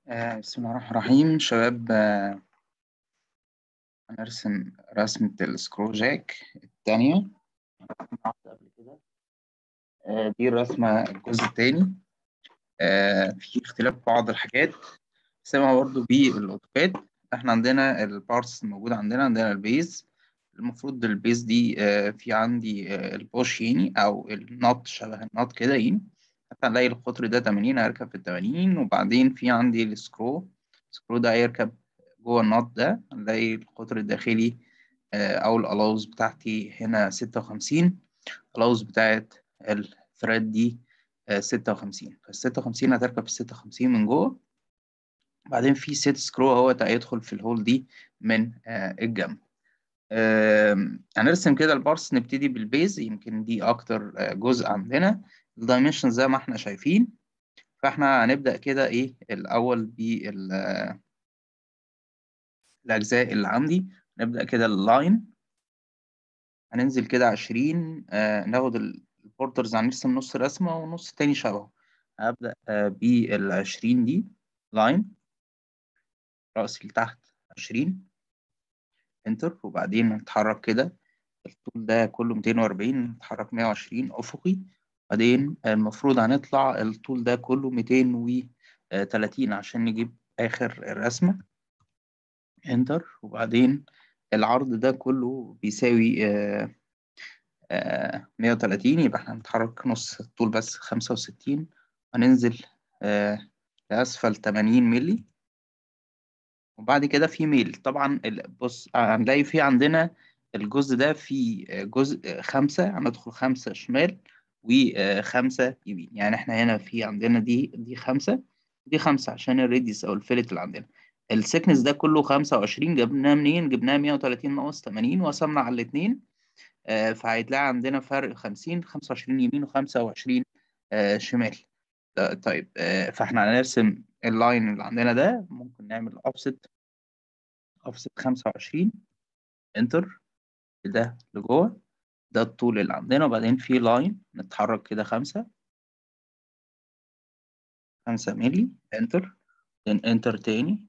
بسم الله الرحمن الرحيم شباب. هنرسم رسمة السكرو جاك التانية. قبل كده دي الرسمة الجزء التاني. في اختلاف بعض الحاجات سمع برضو بالأوتوكاد. احنا عندنا البارتس الموجودة عندنا البيز. المفروض البيز دي في عندي البوش يعني أو النوت شبه النوت كده يعني. هنلاقي القطر ده 80 هيركب في 80، وبعدين في عندي السكرو ده هيركب جوه النوت ده. هنلاقي القطر الداخلي أو الألاوز بتاعتي هنا 56. الألاوز بتاعت الثريد دي 56، فال56 هتركب ال56 من جوه. بعدين في سيت سكرو اهوت هيدخل في الهول دي من الجنب. هنرسم كده البارس. نبتدي بالبيز، يمكن دي اكتر جزء عندنا. الدايمنشن زي ما احنا شايفين، فاحنا هنبدأ كده ايه الاول بالاجزاء اللي عندي. نبدأ كده اللاين، هننزل كده 20. ناخد البوردرز، هنرسم نص رسمة ونص تاني شبهه. هبدأ بال20 دي لاين رأسي لتحت 20 انتر، وبعدين نتحرك كده. الطول ده كله 240، نتحرك 120 أفقي. بعدين المفروض هنطلع الطول ده كله 230 عشان نجيب آخر الرسمة انتر. وبعدين العرض ده كله بيساوي 130، يبقى احنا هنتحرك نص الطول بس 65. هننزل لأسفل 80 ملي. وبعد كده في ميل طبعا. بص هنلاقي في عندنا الجزء ده في جزء 5، هندخل 5 شمال و5 يمين. يعني احنا هنا في عندنا دي 5 ودي 5 عشان الريديوس أو الفيلت اللي عندنا. السكنس ده كله 25. جبناه منين؟ جبناه 130 ناقص 80 وقسمنا على الاتنين. فهيتلاقي عندنا فرق 50، 25 يمين و25 شمال. طيب فاحنا هنرسم اللاين اللي عندنا ده. ممكن نعمل اوفست 25 انتر ده لجوه. ده الطول اللي عندنا، وبعدين في لاين نتحرك كده 5 ملي انتر. انتر تاني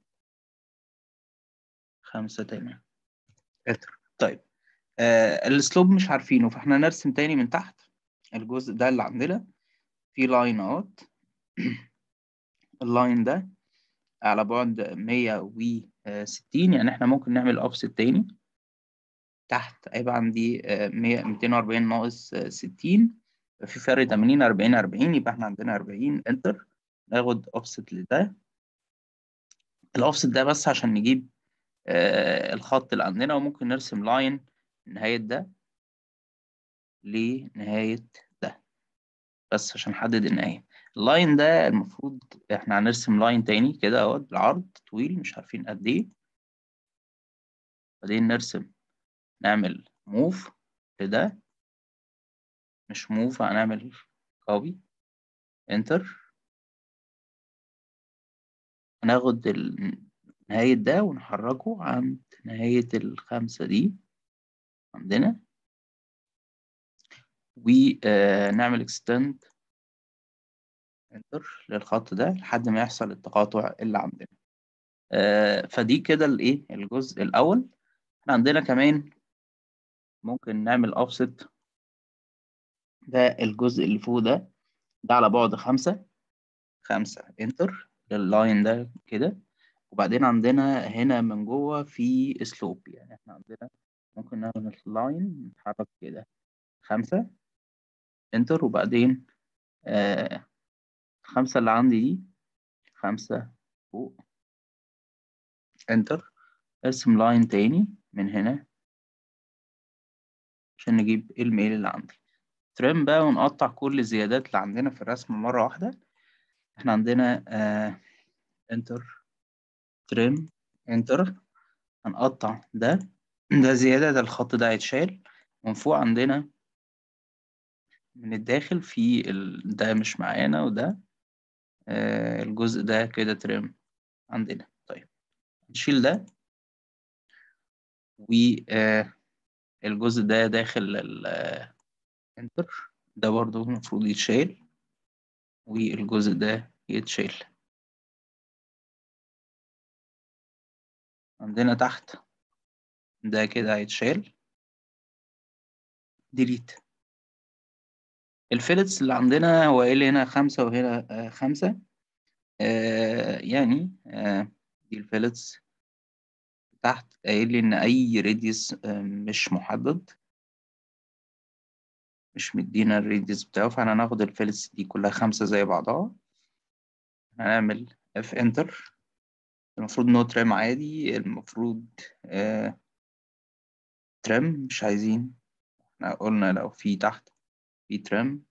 5 تاني انتر. طيب السلوب مش عارفينه، فاحنا نرسم تاني من تحت. الجزء ده اللي عندنا في لاين اوت. اللاين ده على بعد 160، يعني احنا ممكن نعمل اوفست تاني تحت. هيبقى عندي 240 ناقص 60، في فرق 80. 40 40 يبقى احنا عندنا 40 انتر. ناخد اوفست لده. الاوفست ده بس عشان نجيب الخط اللي عندنا، وممكن نرسم لاين من نهاية ده لنهاية ده بس عشان نحدد النهاية. اللاين ده المفروض احنا هنرسم لاين تاني كده اهو بالعرض طويل مش عارفين قد ايه. بعدين نعمل موف لده، مش موف، هنعمل كوبي انتر. هناخد نهاية ده ونحركه عند نهاية ال5 دي عندنا، ونعمل اكستند انتر للخط ده لحد ما يحصل التقاطع اللي عندنا. فدي كده الايه الجزء الأول. احنا عندنا كمان ممكن نعمل اوفست. ده الجزء اللي فوق ده على بعد 5 انتر لللاين ده كده. وبعدين عندنا هنا من جوه في سلوب، يعني احنا عندنا ممكن نعمل لاين نتحرك كده 5 انتر. وبعدين 5 اللي عندي دي 5 فوق انتر. ارسم لاين تاني من هنا عشان نجيب الميل اللي عندي. ترم بقى ونقطع كل الزيادات اللي عندنا في الرسم مرة واحدة. احنا عندنا انتر ترم انتر. هنقطع ده زيادة، ده الخط ده هيتشال. من فوق عندنا من الداخل في ده مش معانا، وده الجزء ده كده ترم عندنا. طيب نشيل ده، والجزء ده داخل الانتر ده برضو المفروض يتشال، والجزء ده يتشال. عندنا تحت ده كده هيتشال ديليت. الفيلتس اللي عندنا هو اللي هنا 5 وهنا 5. يعني دي الفيلتس تحت قايل لي إن أي راديوس مش محدد، مش مدينا الراديوس بتاعه، فاحنا هناخد الفيلتس دي كلها 5 زي بعضها. هنعمل اف انتر. المفروض نو تريم عادي، المفروض تريم مش عايزين. احنا قلنا لو في تحت في تريم.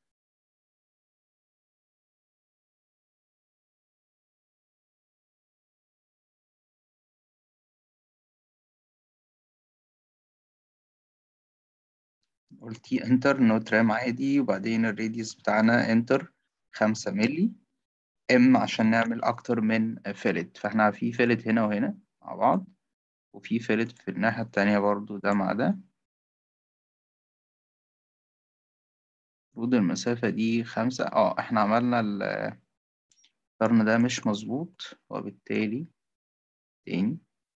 قلت انتر نو تريم عادي، وبعدين الراديوس بتاعنا انتر 5 ملي ام عشان نعمل اكتر من فيلت. فاحنا في فيلت هنا وهنا مع بعض، وفي فيلت في الناحية التانية برضو ده مع ده. المفروض المسافة دي 5. احنا عملنا القرن ده مش مظبوط، وبالتالي تاني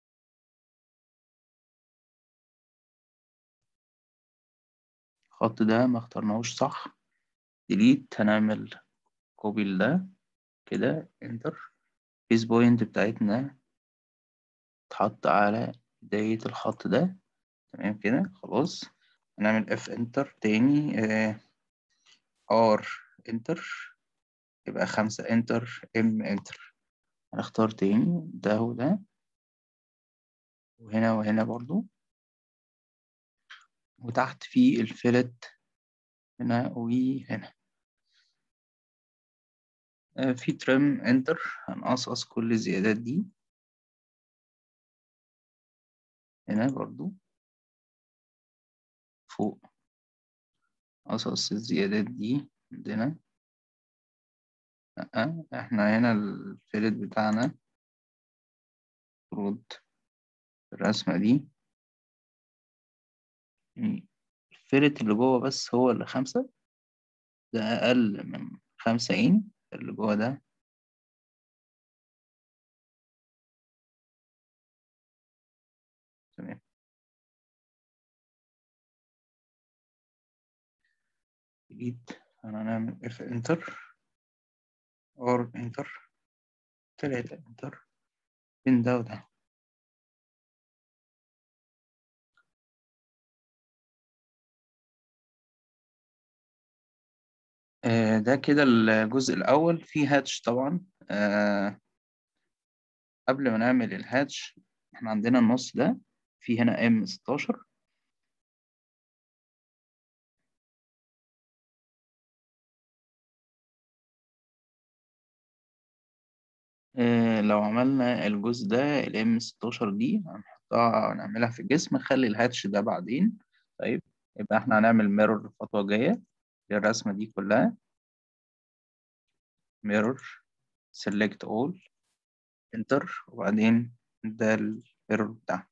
الخط ده ما اخترناهوش صح. ديليت. هنعمل كوبي لده كده انتر. بيس بوينت بتاعتنا تحط على بداية الخط ده. تمام كده خلاص. هنعمل اف انتر تاني. ار انتر يبقى 5 انتر ام انتر. هنختار تاني ده وده، وهنا وهنا برضو، وتحت في الفيلت هنا وهنا. في ترم انتر. هنقصقص كل الزيادات دي هنا برضو فوق. قصص الزيادات دي عندنا. احنا هنا الفيلت بتاعنا المفروض الرسمة دي يعني الفيلت اللي جوه بس هو اللي 5. ده أقل من 50 اللي جوه ده. تمام. جديد. هنعمل اف انتر ار انتر 3 انتر بين ده وده. ده كده الجزء الأول فيه هاتش طبعا. قبل ما نعمل الهاتش احنا عندنا النص ده في هنا ام 16. لو عملنا الجزء ده الام 16 دي هنحطها نعملها في الجسم، نخلي الهاتش ده بعدين. طيب يبقى احنا هنعمل ميرور الخطوة الجاية للرسمة دي كلها. ميرور سيلكت اول انتر، وبعدين ده الميرور بتاعنا.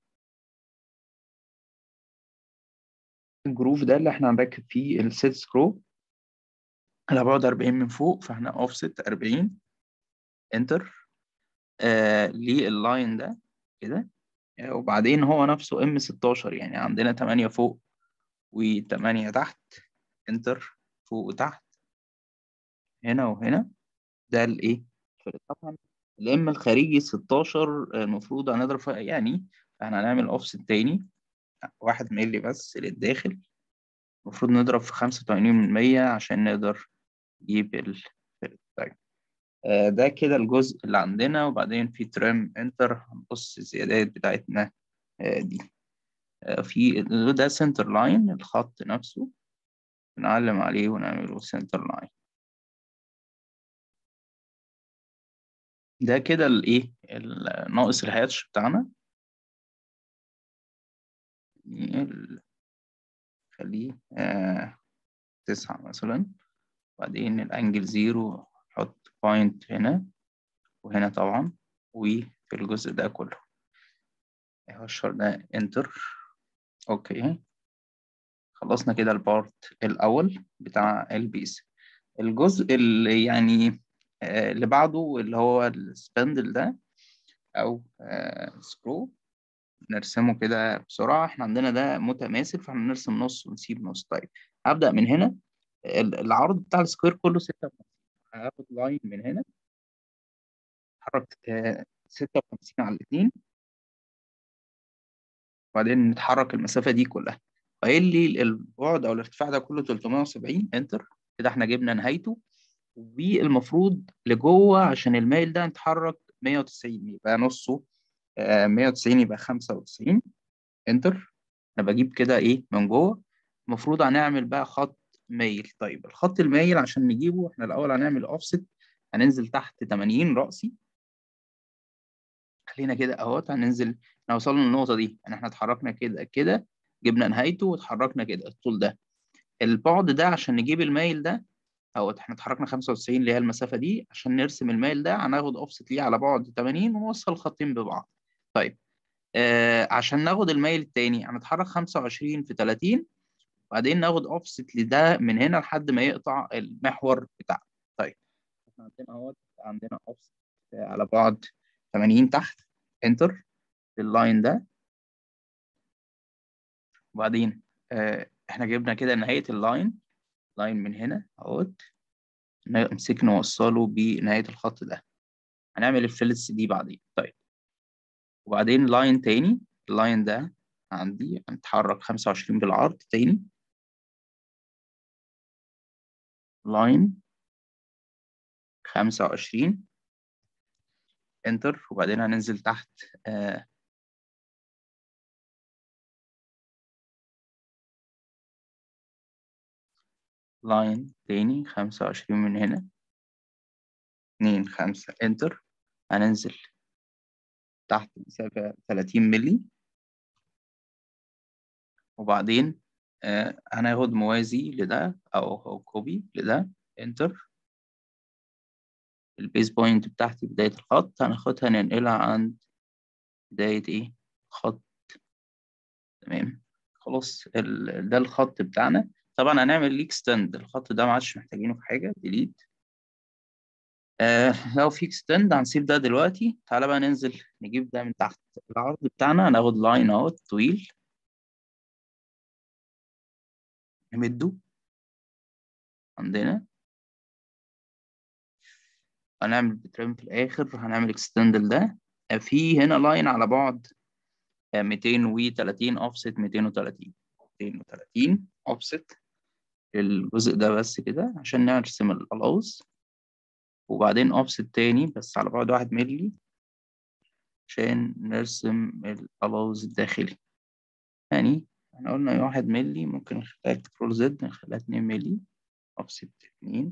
الجروف ده اللي احنا هنركب فيه السيت سكرو على بعد 40 من فوق، فاحنا اوفست 40 انتر لللاين ده كده. وبعدين هو نفسه ام 16، يعني عندنا 8 فوق و8 تحت. انتر فوق وتحت هنا وهنا. ده الايه طبعا الام الخارجي 16 المفروض هنضرب يعني احنا هنعمل اوفست تاني 1 مللي بس للداخل. المفروض نضرب في 85% عشان نقدر نجيب طيب. ده كده الجزء اللي عندنا، وبعدين في ترم انتر هنبص الزيادات بتاعتنا دي. في ده سنتر لاين الخط نفسه نعلم عليه ونعمله سنتر لاين. ده كده الايه ناقص الهاتش بتاعنا. خليه 9 مثلا. بعدين الانجل 0 حط بوينت هنا وهنا طبعا، وفي الجزء ده كله هشر ده انتر. اوكي خلصنا كده البارت الاول بتاع البيس. الجزء اللي يعني اللي بعده اللي هو السبندل ده او سكرو. نرسمه كده بسرعة. احنا عندنا ده متماثل، فاحنا نرسم نص ونسيب نص. طيب هبدأ من هنا. العرض بتاع السكوير كله 56. هاخد لاين من هنا، اتحرك 56 على الاثنين، وبعدين نتحرك المسافة دي كلها. قايل لي البعد أو الارتفاع ده كله 370. انتر. كده احنا جبنا نهايته. والمفروض لجوه عشان المايل ده نتحرك 190، يبقى نصه 190 يبقى 95. انتر. انا بجيب كده ايه من جوه. المفروض هنعمل بقى خط مايل. طيب الخط المايل عشان نجيبه احنا الاول هنعمل اوفست. هننزل تحت 80 رأسي. خلينا كده اهوت هننزل. احنا وصلنا للنقطة دي يعني احنا اتحركنا كده كده، جبنا نهايته واتحركنا كده الطول ده. البعد ده عشان نجيب المايل ده اهوت، احنا اتحركنا 95 اللي هي المسافة دي. عشان نرسم المايل ده هناخد اوفست ليه على بعد 80 ونوصل الخطين ببعض. طيب عشان ناخد المايل التاني هنتحرك 25 في 30، وبعدين ناخد اوفست لده من هنا لحد ما يقطع المحور بتاعنا. طيب احنا عندنا اهوت، عندنا اوفست على بعد 80 تحت. انتر لللاين ده. وبعدين احنا جبنا كده نهاية اللاين. لاين من هنا اهوت، نمسك نوصله بنهاية الخط ده. هنعمل الفيلتس دي بعدين. طيب وبعدين لاين تاني. اللاين ده عندي هنتحرك 25 بالعرض تاني. لاين 25. انتر. وبعدين هننزل تحت لاين تاني 25 من هنا. 2 5 انتر. هننزل تحت مسافة 30 ملي. وبعدين هناخد موازي لده أو كوبي لده. انتر. البيز بوينت بتاعتي بداية الخط هناخدها ننقلها عند بداية إيه؟ خط. تمام. خلاص ده الخط بتاعنا. طبعا هنعمل ليه اكستند. الخط ده ما عادش محتاجينه في حاجة. ديليت. لو في اكستند هنسيب ده دلوقتي. تعالى بقى ننزل نجيب ده من تحت. العرض بتاعنا هناخد لاين اهوت طويل نمده عندنا. هنعمل بترم في الآخر. هنعمل اكستند لده. في هنا لاين على بعد 230 اوفست. 230 230 اوفست الجزء ده بس كده عشان نرسم الألوز. وبعدين اوفست تاني بس على بعد 1 ملي عشان نرسم الألوز الداخلي. يعني احنا قلنا 1 ملي، ممكن نخليها كنترول زد نخليها 2 ملي. اوفست 2.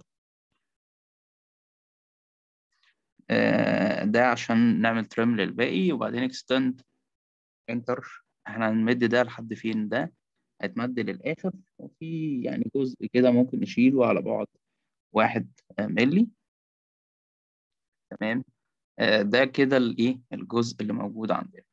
ده عشان نعمل ترم للباقي. وبعدين اكستند. انتر. احنا هنمد ده لحد فين؟ ده هيتمد للآخر. وفي يعني جزء كده ممكن نشيله على بعد 1 ملي. تمام. ده كده الايه الجزء اللي موجود عندنا.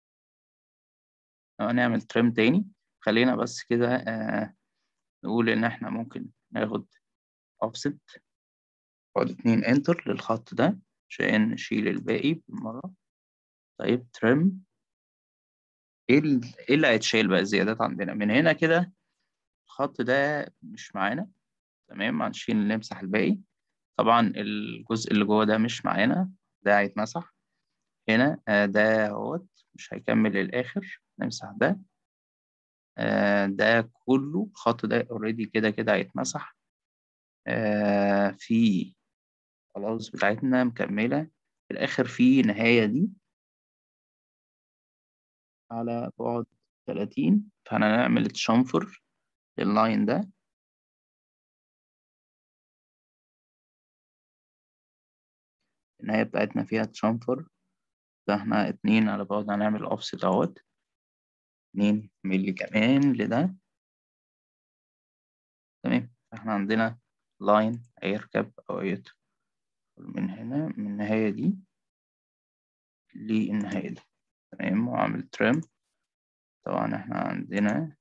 هنعمل ترم تاني. خلينا بس كده نقول ان احنا ممكن ناخد اوفست بعد 2 انتر للخط ده عشان نشيل الباقي بالمرة. طيب ترم. ايه اللي هيتشال بقى الزيادات عندنا من هنا كده؟ الخط ده مش معانا. تمام. هنشيل نمسح الباقي. طبعا الجزء اللي جوه ده مش معانا. ده هيتمسح هنا. ده اهوت مش هيكمل للآخر. نمسح ده. ده كله الخط ده اوريدي كده كده هيتمسح. في خلاص بتاعتنا مكملة في الآخر في نهاية دي على بعد 30. فأنا هنعمل تشامفر لللاين ده. النهاية بتاعتنا فيها تشامفر. ده احنا 2 على بعد. هنعمل اوفست اهوت 2 ملي كمان لده. تمام. احنا عندنا لاين هيركب أو يدخل من هنا من النهاية دي للنهاية دي. تمام. وأعمل ترم. طبعا احنا عندنا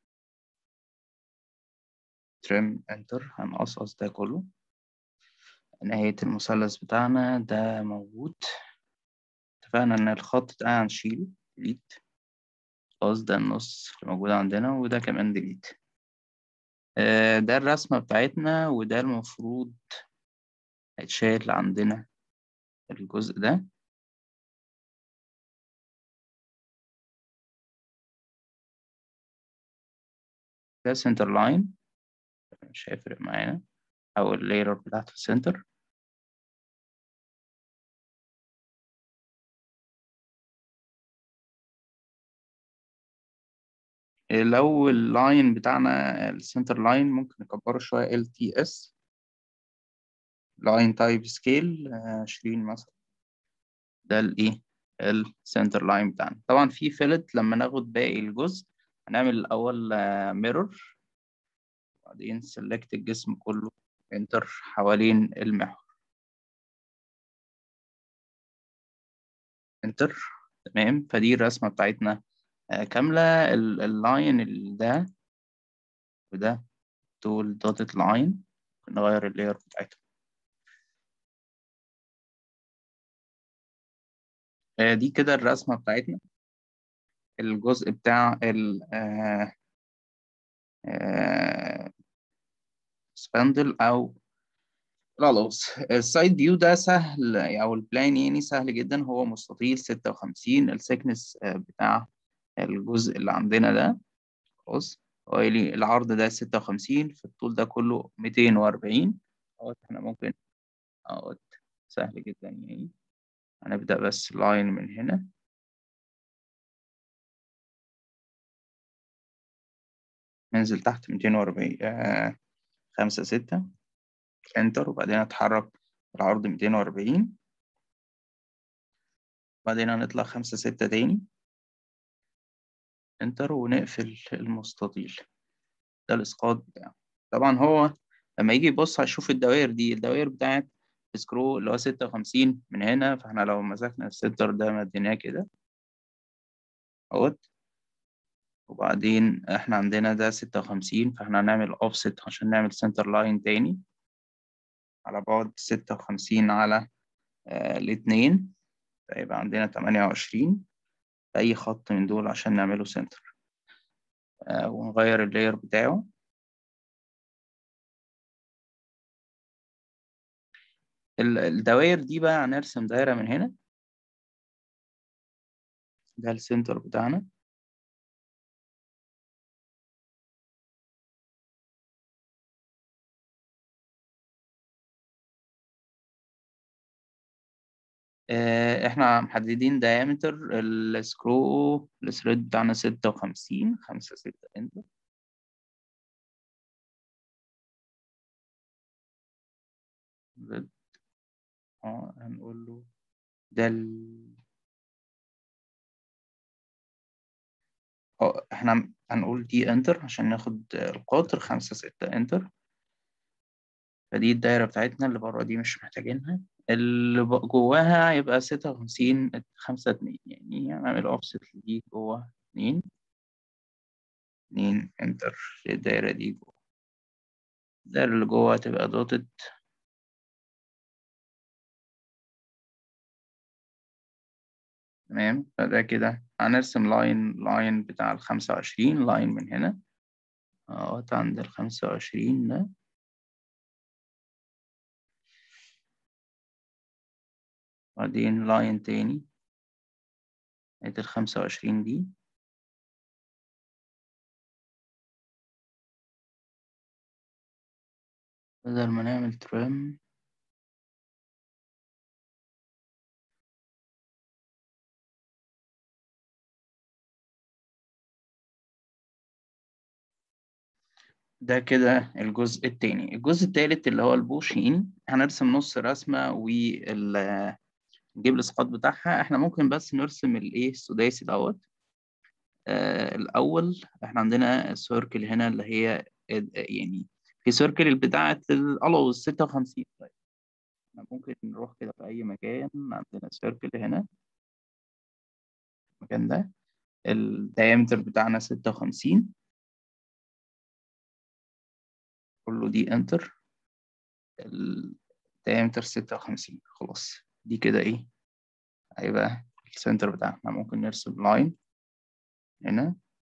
ترم انتر. هنقصقص ده كله. نهاية المثلث بتاعنا ده موجود. اتفقنا إن الخط ده هنشيله ديليت. خلاص ده النص اللي موجود عندنا، وده كمان ديليت. ده الرسمة بتاعتنا، وده المفروض هيتشال عندنا الجزء ده. ده سنتر لاين، مش هيفرق معانا، أو اللاير بتاعت السنتر. لو اللاين بتاعنا السنتر لاين ممكن نكبره شوية، LTS لاين تايب سكيل 20 مثلا. ده الايه السنتر لاين بتاعنا. طبعا في فيلت لما ناخد باقي الجزء هنعمل الأول ميرور، بعدين سيلكت الجسم كله، انتر حوالين المحور، انتر. تمام، فدي الرسمة بتاعتنا كاملة. اللاين ده وده دول دوتد لاين، نغير اللاير بتاعتهم. دي كده الرسمة بتاعتنا. الجزء بتاع ال سباندل أو خلاص. السايد فيو ده سهل، أو البلان يعني سهل جدا. هو مستطيل 56 السكنس بتاع الجزء اللي عندنا ده. خلاص، هو العرض ده 56، في الطول ده كله 240. احنا ممكن اهوت سهل جدا يعني. هنبدأ بس لاين من هنا، ننزل تحت 240، 5 6 انتر، وبعدين اتحرك العرض 240، بعدين هنطلع 5 6 تاني انتر، ونقفل المستطيل. ده الاسقاط بتاعه. طبعا هو لما يجي يبص هيشوف الدوائر دي، الدوائر بتاعت سكرو اللي هو 56 من هنا. فاحنا لو مسكنا السنتر ده مديناه كده اهوت، وبعدين احنا عندنا ده 56، فاحنا هنعمل اوفست عشان نعمل سنتر لاين تاني على بعد 56 على الاتنين، فيبقى عندنا 28 في أي خط من دول عشان نعمله سنتر. ونغير اللاير بتاعه. الدوائر دي بقى هنرسم دايرة من هنا، ده السنتر بتاعنا. احنا محددين diameter السكرو الثريد بتاعنا 56، 5 6 انتر. هنقول له ده احنا هنقول دي انتر عشان ناخد القطر 5 6 انتر. فدي الدايرة بتاعتنا، اللي بره دي مش محتاجينها. اللي جواها يبقى 56 5 2، يعني هنعمل اوفست دي جوه 2 2 انتر الدايرة دي جوه. الدايرة اللي جوه هتبقى دوتد. تمام، فده كده هنرسم لاين بتاع 25 لاين من هنا اهوت عند 25 ده، بعدين لاين تاني عند 25 دي، بدل ما نعمل ترم. ده كده الجزء التاني. الجزء التالت اللي هو البوشين، هنرسم نص رسمة ونجيب الإسقاط بتاعها. احنا ممكن بس نرسم الايه السداسي دوت. الأول احنا عندنا السيركل هنا اللي هي يعني في سيركل بتاعة الألوز 56. طيب احنا ممكن نروح كده في أي مكان، عندنا سيركل هنا المكان ده، الدايمتر بتاعنا 56، كله دي انتر، الدايمتر 56. خلاص دي كده ايه هيبقى السنتر بتاعنا. ممكن نرسم لاين هنا.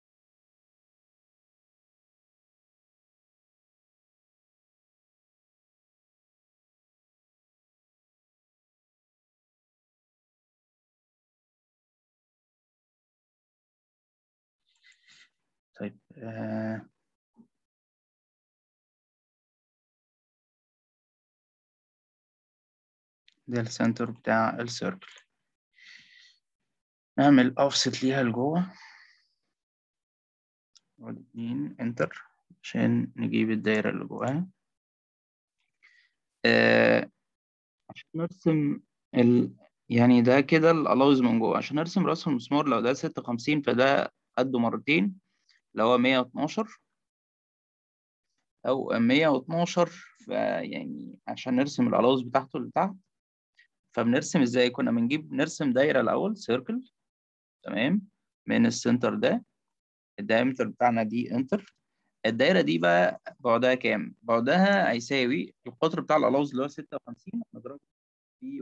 طيب ده السنتر بتاع السيركل. نعمل اوفست ليها لجوه، واتنين انتر عشان نجيب الدايرة اللي جواها. عشان نرسم يعني ده كده الألاوز من جوه. عشان نرسم رأس المسمار، لو ده 56 فده قده مرتين، اللي هو 112 أو 112. فيعني عشان نرسم الألاوز بتاعته اللي تحت، فبنرسم ازاي؟ كنا بنجيب نرسم دايرة الأول، سيركل، تمام، من السنتر ده. الدايمتر بتاعنا دي انتر. الدايرة دي بقى بعدها كام؟ بعدها هيساوي القطر بتاع الألاوز اللي هو 56 نضربه في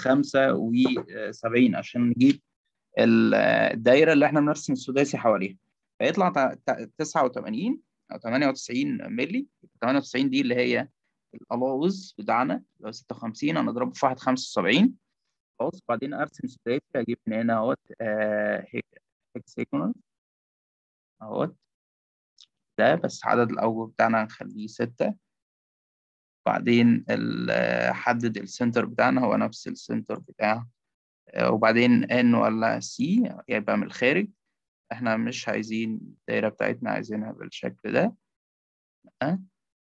1.75 عشان نجيب الدايرة اللي احنا بنرسم السداسي حواليها. فيطلع 89 أو 98 مللي. 98 دي اللي هي الألاوز بتاعنا، اللي هو 56 هنضربه في 1.75. خلاص، بعدين أرسم سداسي، أجيب من هنا اهوت هيكسيجونال اهوت. ده بس عدد الأوجه بتاعنا هنخليه 6. بعدين حدد السنتر بتاعنا هو نفس السنتر بتاع وبعدين ان ولا سي يبقى من الخارج. احنا مش عايزين الدايرة بتاعتنا، عايزينها بالشكل ده. أه؟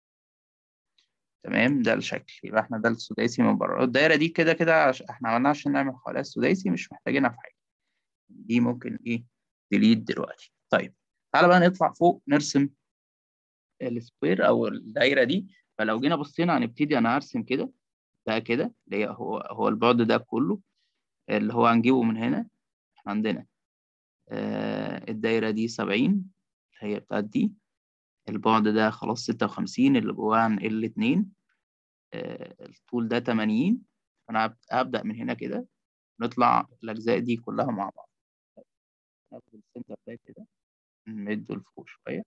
تمام، ده الشكل. يبقى احنا ده السداسي من بره. الدايرة دي كده كده احنا عملناها عشان نعمل حواليها السداسي، مش محتاجينها في حاجة. دي ممكن ايه ديليت دلوقتي. طيب تعالى بقى نطلع فوق نرسم السكوير او الدايرة دي. فلو جينا بصينا هنبتدي، انا هرسم كده، ده كده اللي هي هو البعد ده كله اللي هو هنجيبه من هنا. احنا عندنا الدايرة دي 70 هي بتاعت دي. البعد ده خلاص 56 اللي جواه عن ال2. الطول ده 80. فأنا هبدأ من هنا كده، نطلع الأجزاء دي كلها مع بعض. ناخد السنتر ده كده، نمده لفوق شوية.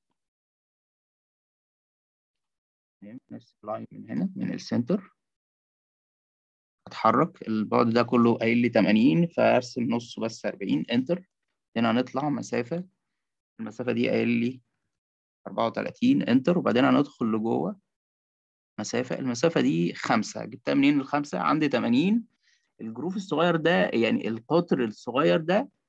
نفس اللاين من هنا من السنتر، اتحرك البعد ده كله قايل لي 80، فارسم نصه بس 40 انتر. هنا هنطلع مسافة، المسافة دي قايل لي 34 انتر. وبعدين هندخل لجوه المسافة دي 5. جبتها منين الخمسة؟ عندي 80. الجروف الصغير ده يعني القطر الصغير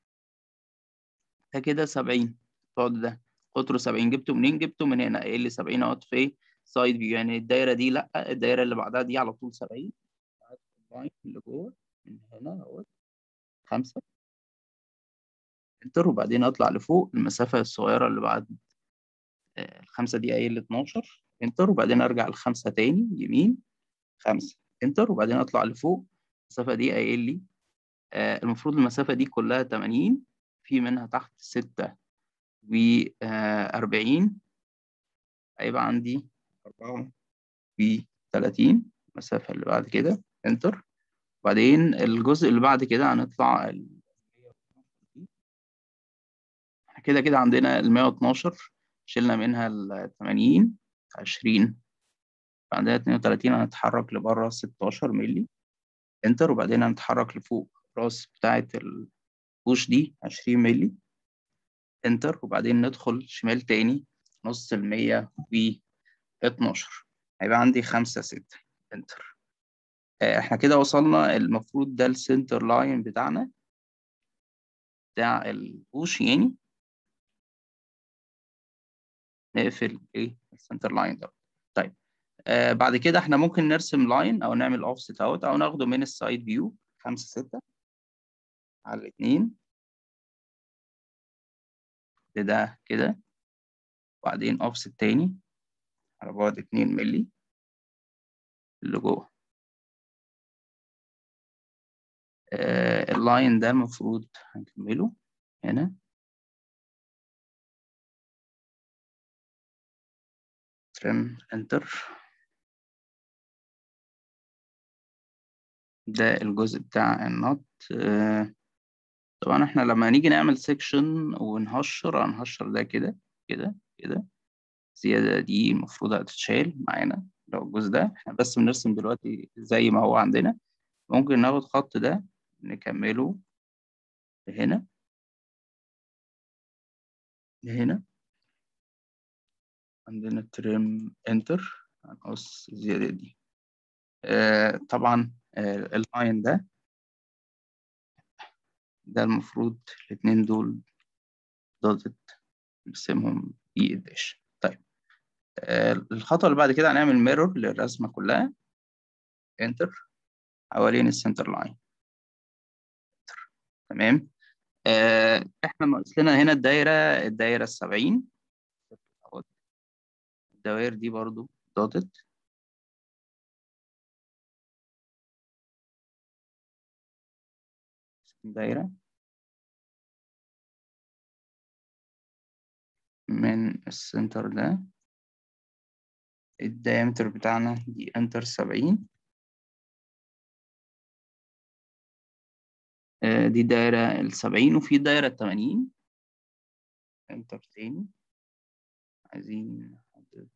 ده كده 70. البعد ده قطره 70. جبته منين؟ جبته من هنا، قايل لي 70 اهوت في سايد فيو. يعني الدايرة دي لا، الدايرة اللي بعدها دي على طول 70. اللاين اللي جوه من هنا اهوت 5 انتر. وبعدين اطلع لفوق المسافة الصغيرة اللي بعد الخمسة دي قايل لي 12 انتر. وبعدين ارجع لخمسة تاني يمين 5 انتر. وبعدين اطلع لفوق المسافة دي قايل لي المفروض المسافة دي كلها 80، في منها تحت 46. هيبقى عندي 34 المسافة اللي بعد كده انتر. وبعدين الجزء اللي بعد كده هنطلع كده كده عندنا ال 112 شلنا منها ال 80 20. عندنا 32 هنتحرك لبره 16 مللي انتر. وبعدين هنتحرك لفوق راس بتاعة البوش دي 20 مللي انتر. وبعدين ندخل شمال تاني نص ال 112. هيبقى عندي 5 6 انتر. احنا كده وصلنا. المفروض ده السنتر لاين بتاعنا بتاع البوش يعني. نقفل ايه السنتر لاين ده. طيب بعد كده احنا ممكن نرسم لاين او نعمل اوفست اوت او ناخده من السايد فيو 5 6 على الاثنين ده كده. وبعدين اوفست تاني على بعد 2 مللي اللي جوه. اللاين ده المفروض هنكمله هنا. ترم انتر. ده الجزء بتاع النوت. طبعا احنا لما نيجي نعمل سيكشن ونهشر هنهشر ده كده كده كده. الزيادة دي المفروض هتتشال معانا. لو الجزء ده احنا بس بنرسم دلوقتي زي ما هو عندنا، ممكن ناخد خط ده نكمله لهنا لهنا. عندنا تريم انتر، هنقص الزيادة دي. طبعا اللاين ده المفروض الاتنين دول دوتد نرسمهم بي الداش. طيب الخطوة اللي بعد كده هنعمل ميرور للرسمة كلها. انتر حوالين السنتر لاين. تمام. احنا ناقص لنا هنا الدايرة 70. الدوائر دي برضو دوتد. دايرة من السنتر ده، الدايمتر بتاعنا دي انتر 70. دي دايرة 70 وفي دايرة 80. انتر تاني. عايزين نحدد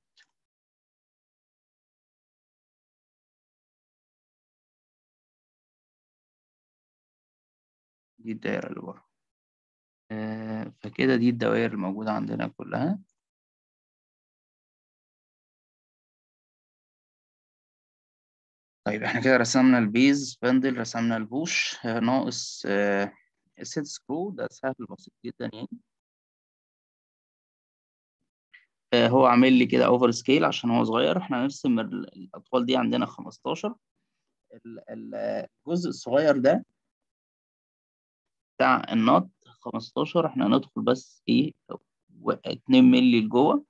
دي الدايرة اللي بره. فكده دي الدوائر الموجودة عندنا كلها. طيب احنا كده رسمنا البيز بندل، رسمنا البوش، ناقص السيت سكرو. ده سهل بسيط جدا يعني. هو عامل لي كده اوفر سكيل عشان هو صغير. احنا هنرسم الاطوال دي عندنا 15. الجزء الصغير ده بتاع النط 15. احنا هندخل بس ايه 2 مللي لجوه.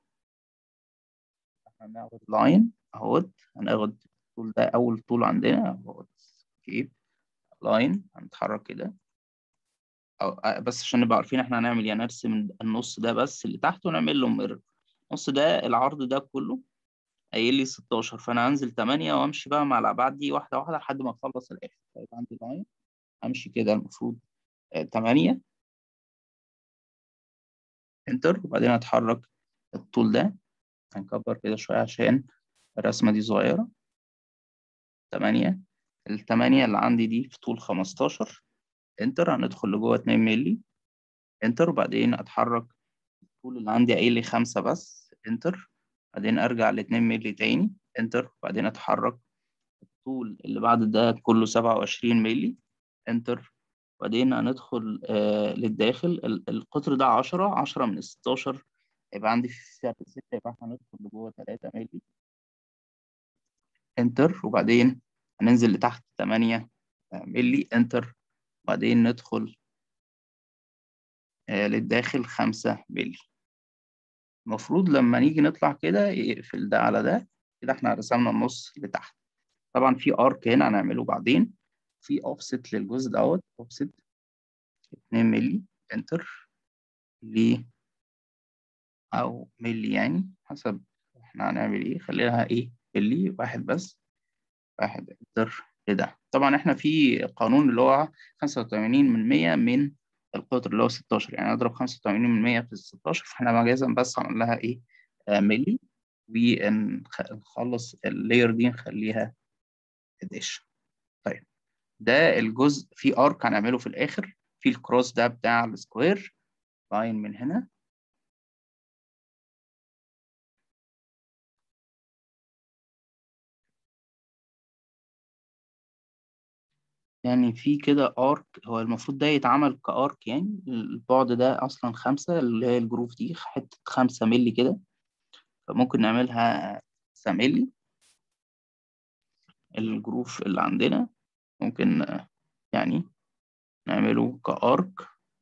هناخد لاين اهوت. هناخد الطول ده اول طول عندنا اهوت. كيب لاين هنتحرك كده. بس عشان نبقى عارفين احنا هنعمل يعني نرسم النص ده بس اللي تحت ونعمل له ميرور. النص ده العرض ده كله قايل لي 16، فانا هنزل 8 وامشي بقى مع الابعاد دي واحده واحده لحد ما اخلص الاخر. طيب عندي لاين امشي كده المفروض 8 انتر، وبعدين اتحرك الطول ده. هنكبر كده شويه عشان الرسمه دي صغيره. 8. ال8 اللي عندي دي في طول 15. انتر. هندخل لجوه 2 مللي. انتر. وبعدين اتحرك الطول اللي عندي قايل لي 5 بس. انتر. بعدين ارجع ل 2 مللي تاني. انتر. بعدين اتحرك الطول اللي بعد ده كله 27 مللي. انتر. بعدين هندخل للداخل. القطر ده 10 من ال 16. يبقى عندي في سعر 6. يبقى احنا هندخل لجوه 3 مللي. انتر. وبعدين هننزل لتحت 8 مللي. انتر. وبعدين ندخل للداخل 5 مللي. المفروض لما نيجي نطلع كده يقفل ده على ده. كده احنا رسمنا النص لتحت. طبعا في ارك هنا هنعمله بعدين. في اوفست للجزء دوت. اوفست 2 مللي. انتر. ليه او ملي يعني حسب احنا هنعمل ايه. خليها ايه ملي واحد بس. واحد انتر لده. طبعا احنا في قانون اللي هو 85% من القطر اللي هو 16. يعني اضرب 85% في 16. فاحنا مجازا بس هنقول لها ايه ملي. ونخلص اللاير دي نخليها داش. طيب ده الجزء في ارك هنعمله في الاخر. في الكروس ده بتاع السكوير لاين من هنا. يعني في كده ارك. هو المفروض ده يتعمل كارك. يعني البعد ده اصلا 5 اللي هي الجروف دي حتة 5 مللي كده. فممكن نعملها 5 مللي. الجروف اللي عندنا ممكن يعني نعمله كارك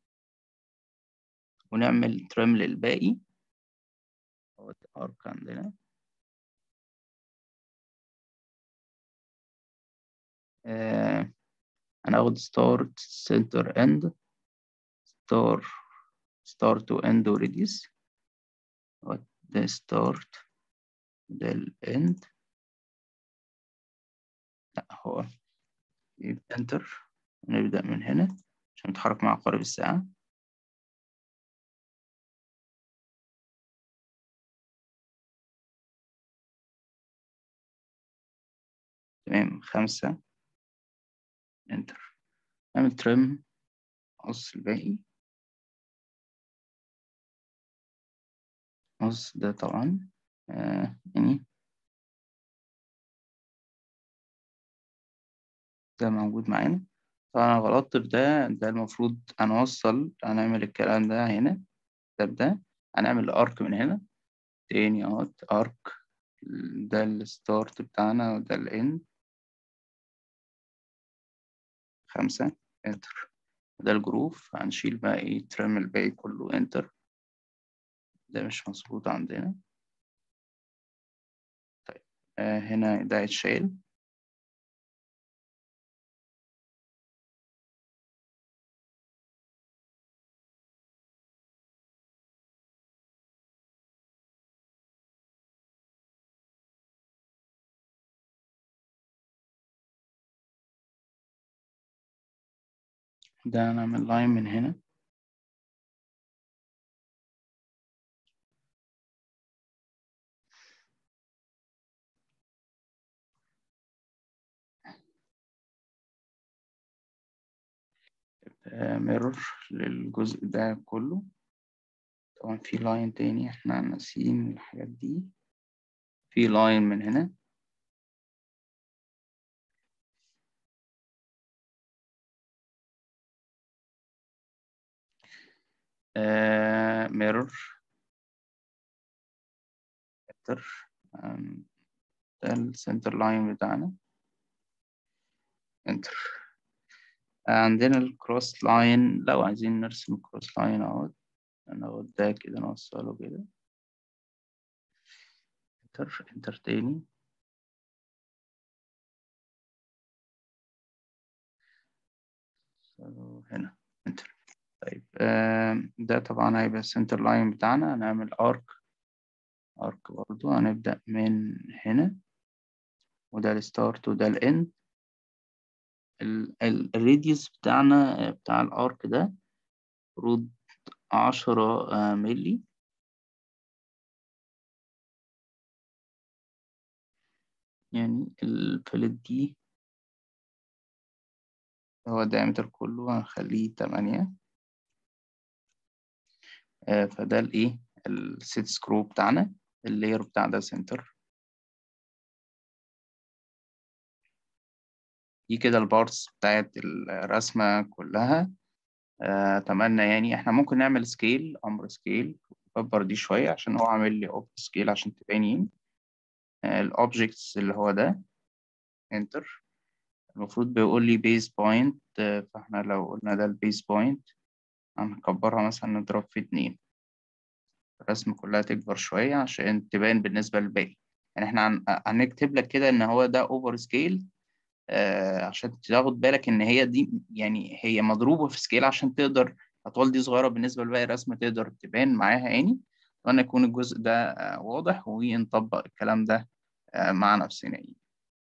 ونعمل تريم للباقي. هو ارك عندنا آه هناخد ستارت سنتر اند ستار ستارت تو اند وريديوس. ده ستارت ده الاند. لا هو يبقى انتر. نبدأ من هنا عشان يتحرك مع عقارب الساعة. تمام، 5 انتر. نعمل ترم، قص الباقي، قص ده طبعا يعني ده موجود معانا. طبعا غلطت في ده المفروض هنوصل، هنعمل الكلام ده هنا، ده بده، هنعمل ارك من هنا تاني اهوت ارك. ده الستارت بتاعنا وده الاند. 5 انتر. ده الجروف، هنشيل بقى ايه ترم الباقي كله انتر. ده مش مظبوط عندنا. طيب هنا ده اتشال. ده هنعمل لاين من هنا. ميرور للجزء ده كله. طبعا في لاين تاني احنا ناسيين الحاجات دي. في لاين من هنا. ميرور انتر. ده السنتر لاين بتاعنا انتر. عندنا الكروس لاين، لو عايزين نرسم الكروس لاين اهوت، ناخد ده كده نوصله كده انتر. انتر تاني. هنا انتر. طيب ده طبعا هيبقى السنتر لاين بتاعنا. هنعمل ارك. ارك برضو هنبدأ من هنا، وده الستارت وده الاند. الراديوس بتاعنا بتاع الارك ده المفروض 10 ملي. يعني البلت دي هو الدايمتر كله هنخليه 8. فده الايه السيت سكرو بتاعنا. اللاير بتاع ده سنتر. دي كده البارتس بتاعت الرسمة كلها. أتمنى يعني إحنا ممكن نعمل سكيل، أمر سكيل، أكبر دي شوية عشان هو عامل لي أوب سكيل عشان تبانين. الأوبجكتس اللي هو ده انتر. المفروض بيقول لي بيز بوينت، فإحنا لو قلنا ده البيز بوينت هنكبرها مثلا نضرب في 2. الرسمة كلها تكبر شوية عشان تبان بالنسبة للباقي. يعني إحنا هنكتب لك كده إن هو ده أوفر سكيل، عشان تاخد بالك ان هي دي يعني هي مضروبه في سكيل عشان تقدر الاطوال دي صغيره بالنسبه لباقي الرسمه تقدر تبان معاها يعني. اتمنى يكون الجزء ده واضح ونطبق الكلام ده مع نفسنا يعني.